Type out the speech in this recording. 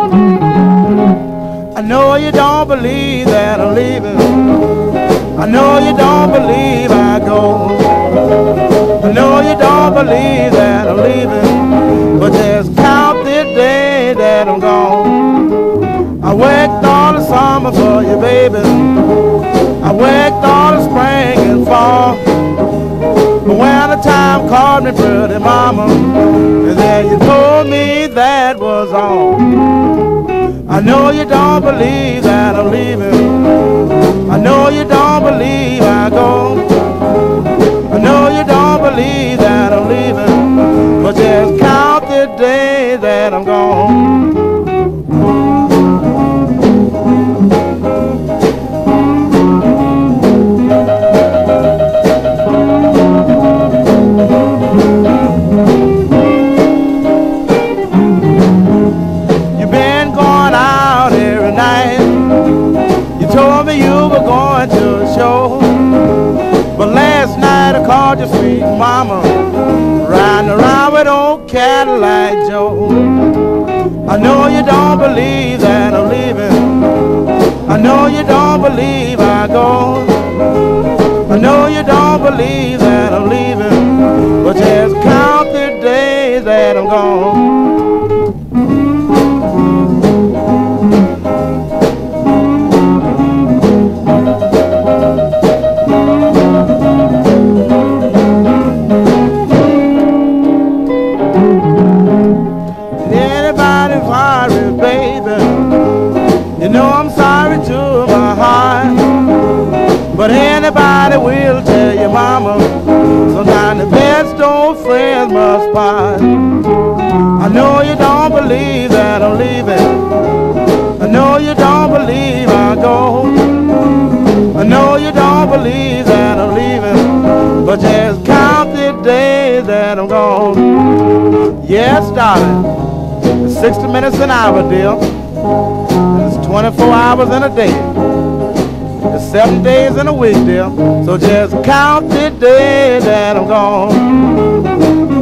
I know you don't believe that I'm leaving. I know you don't believe I go. I know you don't believe that I'm leaving, but just count the day that I'm gone. I worked all the summer for you, baby. I worked all the spring and fall. But when the time called me, pretty mama, and then you told me that was all. I know you don't believe that I'm leaving. I know you don't believe I go. I know you don't believe that I'm leaving, but just count the day that I'm gone. You've been going out every night. You told me you were going to a show, but last night I called your sweet mama, riding around with old Cadillac Joe. I know you don't believe that I'm leaving. I know you don't believe I go. I know you don't believe that I'm leaving, but just count the days that I'm gone. You know I'm sorry to my heart, but anybody will tell you, mama, sometimes the best old friends must part. I know you don't believe that I'm leaving. I know you don't believe I go. I know you don't believe that I'm leaving, but just count the days that I'm gone. Yes, darling, it's 60 minutes an hour, dear. It's 24 hours in a day. It's 7 days in a week, dear. So just count the day that I'm gone.